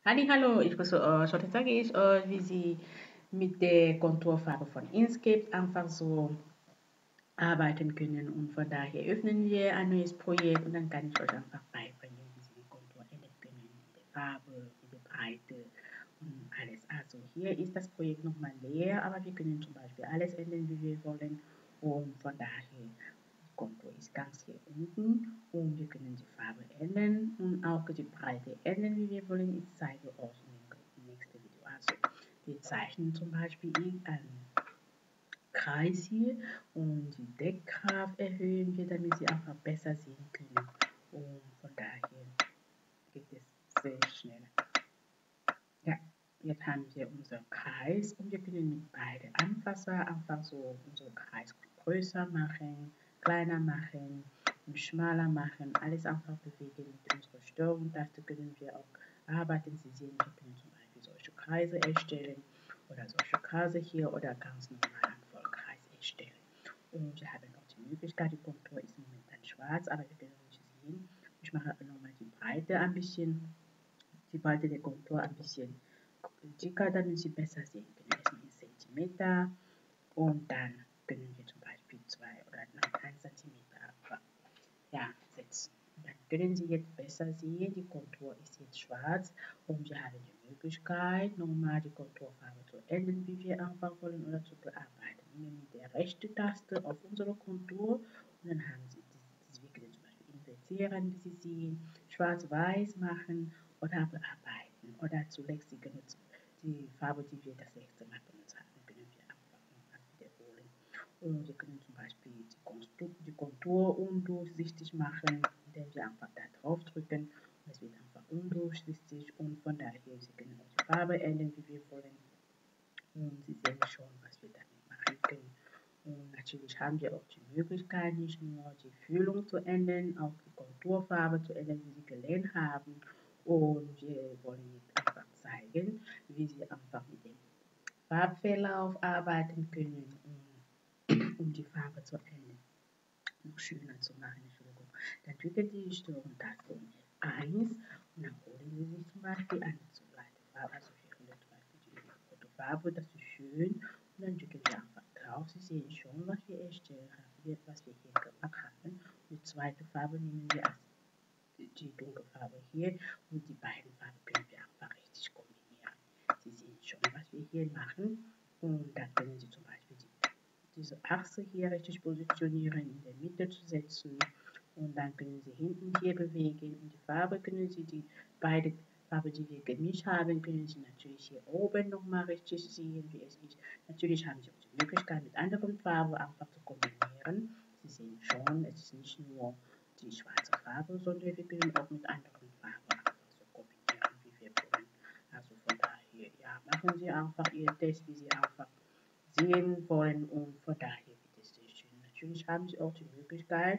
Hallo, ich grüße euch. Heute zeige ich euch, wie Sie mit der Konturfarbe von Inkscape einfach so arbeiten können. Und von daher öffnen wir ein neues Projekt und dann kann ich euch einfach beibringen, wie Sie die Kontur ändern können, in der Farbe, in der Breite und alles. Also hier ist das Projekt nochmal leer, aber wir können zum Beispiel alles ändern, wie wir wollen. Und von daher, die Kontur ist ganz hier unten und wir können die Farbe ändern und auch die Breite ändern, wie wir wollen. Ich zeige euch im nächsten Video. Also wir zeichnen zum Beispiel einen Kreis hier und die Deckkraft erhöhen wir, damit Sie einfach besser sehen können. Und von daher geht es sehr schnell. Ja, jetzt haben wir unseren Kreis und wir können mit beiden Anfasser einfach so unseren Kreis größer machen, kleiner machen und schmaler machen. Alles einfach bewegen mit unserer Steuerung-Taste können wir auch arbeiten. Sie sehen, wir können zum Beispiel solche Kreise erstellen oder solche Kreise hier oder ganz normal einen Vollkreis erstellen. Und wir haben auch die Möglichkeit, die Kontur ist momentan schwarz, aber wir können nicht sehen. Ich mache nochmal die Breite ein bisschen, die Breite der Kontur ein bisschen dicker, damit Sie besser sehen können. Erstmal in Zentimeter und dann können wir zum Beispiel 2 oder 1 Zentimeter ja, setzen. Dann können Sie jetzt besser sehen, die Kontur ist jetzt schwarz und wir haben die Möglichkeit, nochmal die Konturfarbe zu ändern, wie wir einfach wollen oder zu bearbeiten. Nehmen mit der rechten Taste auf unsere Kontur und dann haben Sie das, wir können zum Beispiel invertieren, wie Sie sehen, schwarz-weiß machen oder bearbeiten oder zuletzt die Farbe, die wir das letzte Mal benutzt haben, können wir einfach nochmal wiederholen. Und wir können zum Beispiel die Kontur undurchsichtig machen, indem wir einfach da drauf drücken. Und es wird einfach undurchsichtig und von daher, Sie können auch die Farbe ändern, wie wir wollen. Und Sie sehen schon, was wir damit machen können. Und natürlich haben wir auch die Möglichkeit, nicht nur die Füllung zu ändern, auch die Konturfarbe zu ändern, wie Sie gelernt haben. Und wir wollen jetzt einfach zeigen, wie Sie einfach mit dem Farbverlauf arbeiten können, um die Farbe zu ändern, noch schöner zu machen. Entschuldigung. Dann drücken Sie die Steuerung-Taste und F1 und dann holen Sie sich zum Beispiel eine Farbe, also hier zum Beispiel die rote Farbe, das ist schön. Und dann drücken Sie einfach drauf. Sie sehen schon, was wir erstellt haben, was wir hier gemacht haben. Und die zweite Farbe nehmen wir als die dunkle Farbe hier und die beiden Farben können wir einfach richtig kombinieren. Sie sehen schon, was wir hier machen und dann können Sie zum Beispiel diese Achse hier richtig positionieren, in der Mitte zu setzen und dann können Sie hinten hier bewegen und die Farbe können Sie beide Farben, die wir gemischt haben, können Sie natürlich hier oben nochmal richtig sehen, wie es ist. Natürlich haben Sie auch die Möglichkeit, mit anderen Farben einfach zu kombinieren. Sie sehen schon, es ist nicht nur die schwarze Farbe, sondern wir können auch mit anderen Farben einfach so kombinieren, wie wir wollen. Also von daher, ja, machen Sie einfach Ihren Test, wie Sie einfach sehen wollen und von daher wird es sehr schön. Natürlich haben Sie auch die Möglichkeit,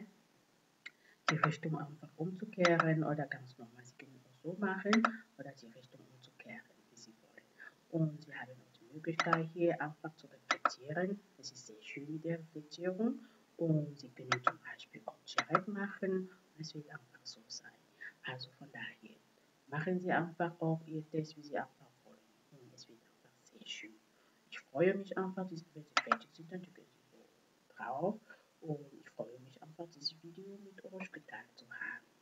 die Richtung einfach umzukehren oder ganz normal. Sie können auch so machen oder die Richtung umzukehren, wie Sie wollen. Und Sie haben auch die Möglichkeit, hier einfach zu reflektieren. Es ist sehr schön mit der Reflektierung. Und Sie können zum Beispiel auch direkt machen und es wird einfach so sein. Also von daher machen Sie einfach auch Ihr Test, wie Sie einfach wollen. Und es wird einfach sehr schön. Ich freue mich einfach, wenn Sie fertig sind, dann drücken Sie so drauf. Und ich freue mich einfach, dieses Video mit euch geteilt zu haben.